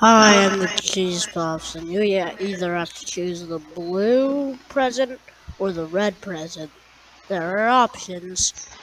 Hi, I'm the Cheese Puffs, and you either have to choose the blue present or the red present. There are options.